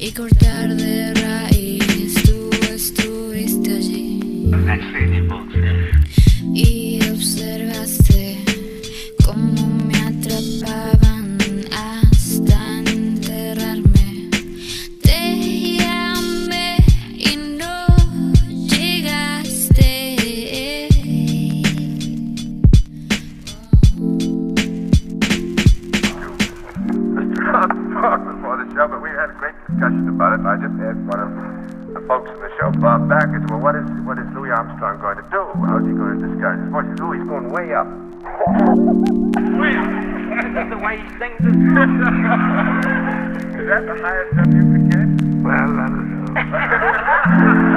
y cortar de raíz. Tú estuviste allí y observaste cómo me atrapaban hasta enterrarme. Te llamé y no llegaste. Before the show, but we had a great discussion about it, and I just asked one of the folks in the show, Bob Back, I said, well, what is Louis Armstrong going to do? How's he going to disguise his voice? He said, oh, he's going way up. Way up? That's the way he sings it. Is that the highest up you could get? Well, I don't know.